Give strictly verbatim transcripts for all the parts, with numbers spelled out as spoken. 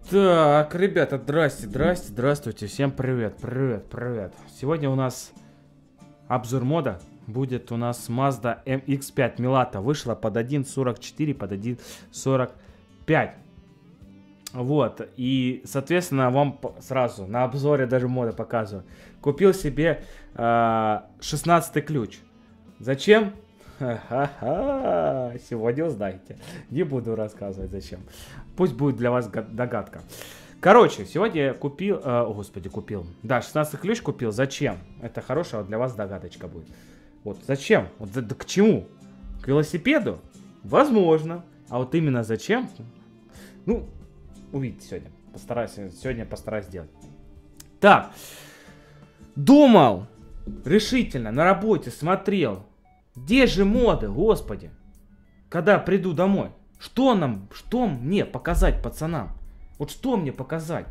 Так, ребята, здрасте, здрасте, здравствуйте, всем привет, привет, привет. Сегодня у нас обзор мода. Будет у нас Mazda эм икс пять Milato. Вышла под один сорок четыре, под один сорок пять. Вот, и, соответственно, вам сразу на обзоре даже мода показываю. Купил себе э, шестнадцатый ключ. Зачем? Ха-ха-ха. Сегодня узнаете. Не буду рассказывать зачем. Пусть будет для вас догадка. Короче, сегодня я купил... Э, о, господи, купил. Да, шестнадцатый ключ купил. Зачем? Это хорошая для вас догадочка будет. Вот, зачем? Вот да, да к чему? К велосипеду? Возможно. А вот именно зачем? Ну, увидите сегодня. Постараюсь, сегодня постараюсь сделать. Так. Думал. Решительно. На работе смотрел. Где же моды, господи? Когда приду домой. Что нам, что мне показать пацанам? Вот что мне показать?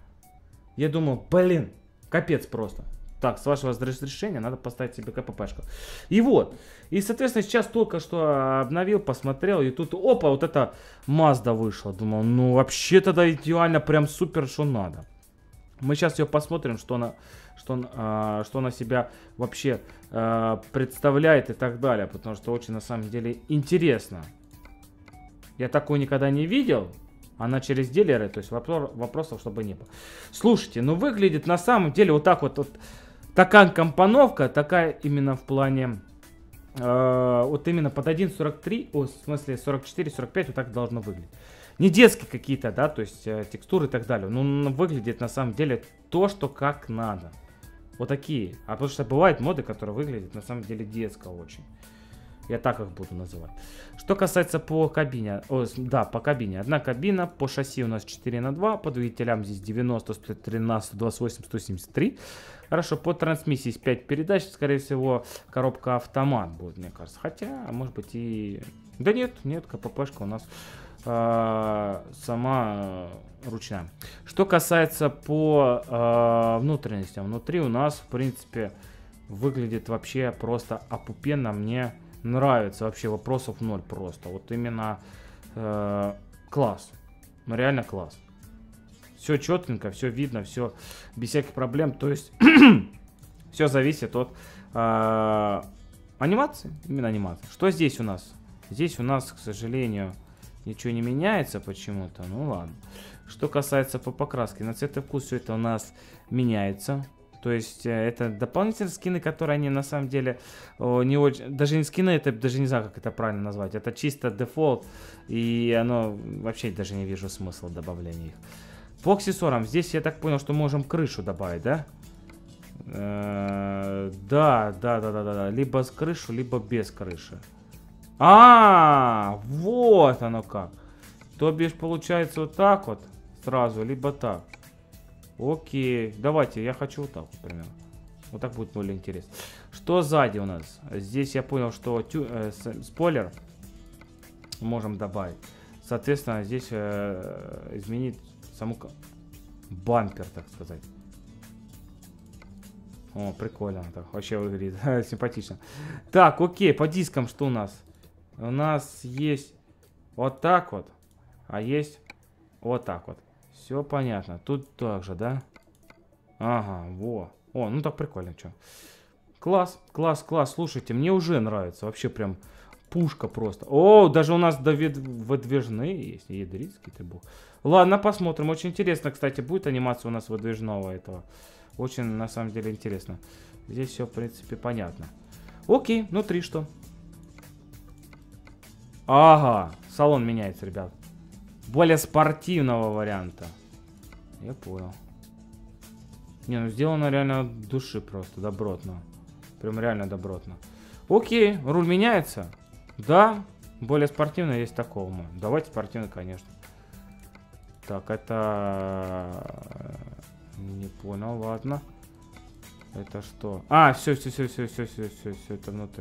Я думал, блин, капец просто. Так, с вашего разрешения надо поставить себе КППшку. И вот. И, соответственно, сейчас только что обновил, посмотрел. И тут, опа, вот эта Mazda вышла. Думал, ну вообще тогда идеально, прям супер, что надо. Мы сейчас ее посмотрим, что она, что, а, что она себя вообще а, представляет и так далее. Потому что очень, на самом деле, интересно. Я такую никогда не видел. Она через дилеры, то есть вопрос, вопросов, чтобы не было. Слушайте, ну выглядит на самом деле вот так вот. вот такая компоновка, такая именно в плане... Э, вот именно под один сорок три, о, в смысле сорок четыре сорок пять вот так должно выглядеть. Не детские какие-то, да, то есть э, текстуры и так далее. Ну, выглядит на самом деле то, что как надо. Вот такие. А потому что бывают моды, которые выглядят на самом деле детско очень. Я так их буду называть. Что касается по кабине. О, да, по кабине. Одна кабина. По шасси у нас четыре на два. По двигателям здесь девяносто, сто тринадцать, сто двадцать восемь, сто семьдесят три. Хорошо, по трансмиссии есть пять передач. Скорее всего, коробка автомат будет, мне кажется. Хотя, может быть и... Да нет, нет, КППшка у нас э, сама э, ручная. Что касается по э, внутренностям. Внутри у нас, в принципе, выглядит вообще просто опупенно. Мне нравится, вообще вопросов ноль просто. Вот именно э, класс. Ну реально класс. Все четенько, все видно, все без всяких проблем. То есть все зависит от э, анимации. Именно анимации. Что здесь у нас? Здесь у нас, к сожалению, ничего не меняется почему-то. Ну ладно. Что касается по покраске. На цвет и вкус все это у нас меняется. То есть это дополнительные скины, которые они на самом деле о, не очень... Даже не скины, это даже не знаю, как это правильно назвать. Это чисто дефолт. И оно вообще даже не вижу смысла добавления их. По аксессуарам. Здесь я так понял, что можем крышу добавить, да? Э-э- да, да, да, да, да, да. Либо с крышу, либо без крыши. А, вот оно как. То бишь получается вот так вот сразу, либо так. Окей, давайте, я хочу вот так, примерно. Вот так будет более интересно. Что сзади у нас? Здесь я понял, что тю, э, с, спойлер можем добавить. Соответственно, здесь э, изменить саму бампер, так сказать. О, прикольно, так вообще выглядит симпатично. Так, окей, по дискам что у нас? У нас есть вот так вот, а есть вот так вот. Все понятно. Тут также, да? Ага, во. О, ну так прикольно, что. Класс, класс, класс. Слушайте, мне уже нравится. Вообще прям пушка просто. О, даже у нас выдвижные есть. Ядрицкий ты был. Ладно, посмотрим. Очень интересно, кстати, будет анимация у нас выдвижного этого. Очень, на самом деле, интересно. Здесь все, в принципе, понятно. Окей, внутри что? Ага, салон меняется, ребят. Более спортивного варианта. Я понял. Не, ну сделано реально от души просто, добротно. Прям реально добротно. Окей, руль меняется? Да, более спортивно есть такого. Давайте спортивный, конечно. Так, это... Не понял, ладно. Это что? А, все, все, все, все, все, все, все, все, это внутри.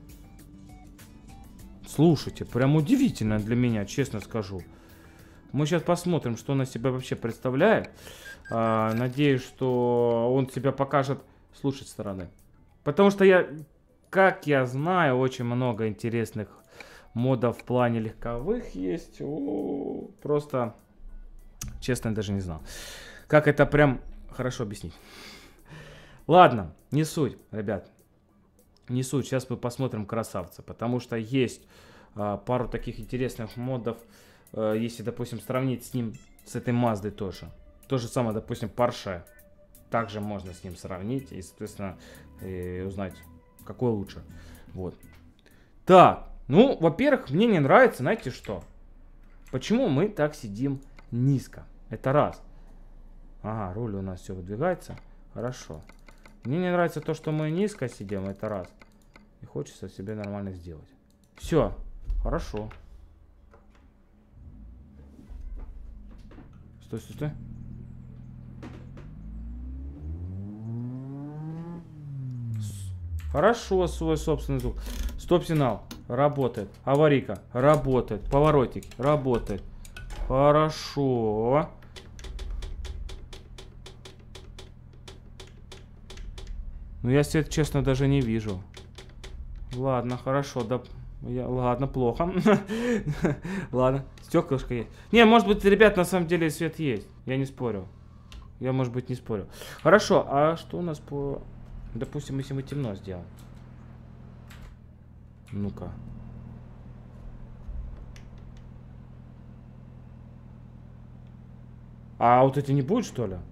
Слушайте, прям удивительно для меня, честно скажу. Мы сейчас посмотрим, что он из себя вообще представляет. А, надеюсь, что он себя покажет с лучшей стороны. Потому что я, как я знаю, очень много интересных модов в плане легковых есть. О, просто честно, я даже не знал. Как это прям хорошо объяснить. Ладно, не суть, ребят. Не суть. Сейчас мы посмотрим красавца. Потому что есть а, пару таких интересных модов. А, если, допустим, сравнить с ним, с этой Маздой тоже. То же самое, допустим, Porsche. Также можно с ним сравнить и, соответственно, и узнать, какой лучше. Вот. Так, ну, во-первых, мне не нравится, знаете что? Почему мы так сидим низко? Это раз. Ага, руль у нас все выдвигается. Хорошо. Мне не нравится то, что мы низко сидим, это раз. И хочется себе нормально сделать. Все, хорошо. Стой, стой, стой. Хорошо, свой собственный звук. Стоп-сигнал. Работает. Аварийка. Работает. Поворотик. Работает. Хорошо. Ну, я свет, честно, даже не вижу. Ладно, хорошо. Да, я, ладно, плохо. Ладно, стеклышко есть. Не, может быть, ребят, на самом деле свет есть. Я не спорю. Я, может быть, не спорю. Хорошо, а что у нас по... Допустим, если мы темно сделаем. Ну-ка. А вот эти не будет, что ли?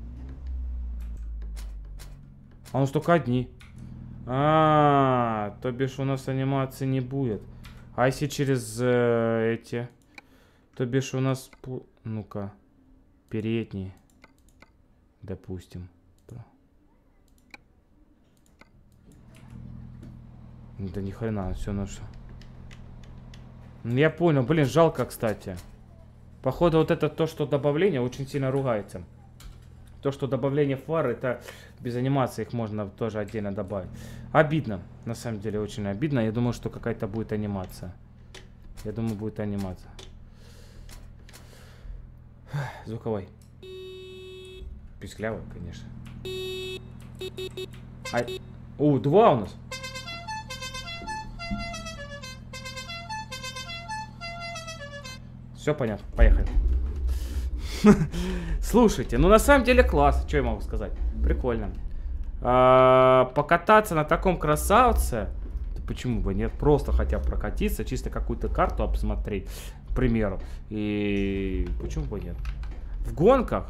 А у нас только одни. А, -а, -а то бишь у нас анимации не будет. А если через э, эти? То бишь у нас... Ну-ка. Передние. Допустим. Да ни хрена, все наше. Я понял, блин, жалко, кстати. Походу, вот это то, что добавление, очень сильно ругается. То, что добавление фар, это без анимации их можно тоже отдельно добавить. Обидно, на самом деле, очень обидно. Я думаю, что какая-то будет анимация. Я думаю, будет анимация. Звуковой. Писклявый, конечно. А... О, два у нас. Все понятно, поехали. Слушайте, ну на самом деле класс, что я могу сказать? Прикольно. А, покататься на таком красавце, почему бы нет? Просто хотя бы прокатиться, чисто какую-то карту обсмотреть, к примеру. И почему бы нет? В гонках.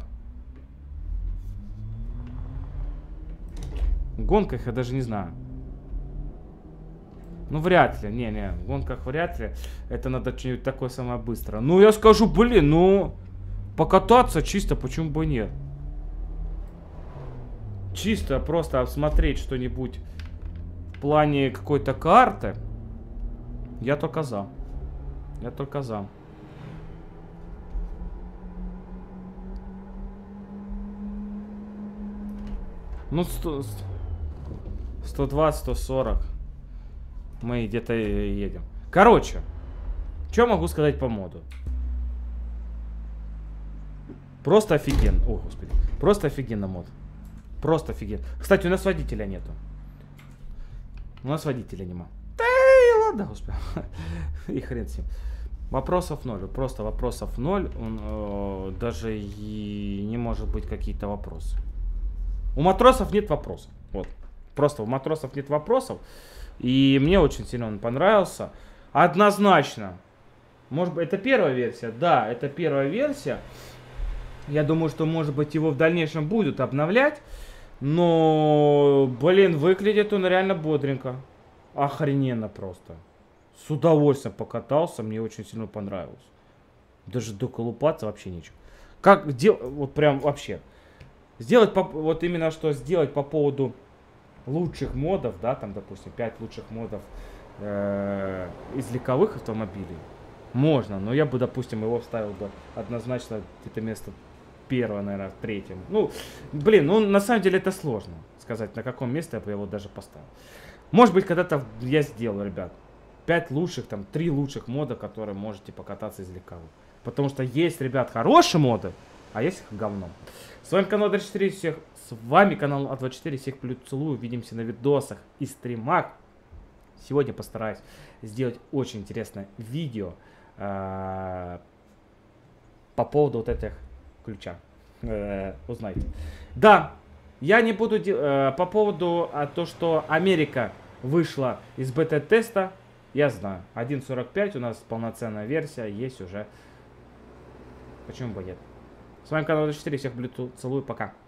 В гонках я даже не знаю. Ну, вряд ли. Не-не, в гонках вряд ли. Это надо что-нибудь такое самое быстрое. Ну, я скажу, блин, ну... Покататься чисто, почему бы нет? Чисто просто осмотреть что-нибудь в плане какой-то карты. Я только за. Я только за. Ну, сто двадцать, сто сорок. Мы где-то едем. Короче, что могу сказать по моду? Просто офигенно. О, господи. Просто офигенно мод. Просто офигенно. Кстати, у нас водителя нету. У нас водителя нема. Да и ладно, господи. И хрен с ним. Вопросов ноль. Просто вопросов ноль. Он, э, даже и не может быть какие-то вопросы. У матросов нет вопросов. Вот. Просто у матросов нет вопросов. И мне очень сильно он понравился. Однозначно. Может быть, это первая версия? Да, это первая версия. Я думаю, что, может быть, его в дальнейшем будут обновлять. Но, блин, выглядит он реально бодренько. Охрененно просто. С удовольствием покатался. Мне очень сильно понравилось. Даже доколупаться вообще нечего. Как делать, вот прям вообще. Сделать, по, вот именно что сделать по поводу лучших модов, да, там, допустим, пять лучших модов э, из легковых автомобилей. Можно, но я бы, допустим, его вставил бы однозначно где-то место первое, наверное, в третьем. Ну, блин, ну, на самом деле это сложно сказать, на каком месте я бы его даже поставил. Может быть, когда-то я сделаю, ребят, пять лучших, там, три лучших мода, которые можете покататься из легковых. Потому что есть, ребят, хорошие моды, а есть их говно. С вами канал А двадцать четыре, всех, с вами канал А двадцать четыре, всех плюс целую, увидимся на видосах и стримах. Сегодня постараюсь сделать очень интересное видео э, по поводу вот этих ключа. Э, узнайте. Да, я не буду... Э, по поводу а, то, что Америка вышла из бета-теста, я знаю. один сорок пять у нас полноценная версия есть уже. Почему бы нет? С вами канал четыре, всех люблю, целую, пока.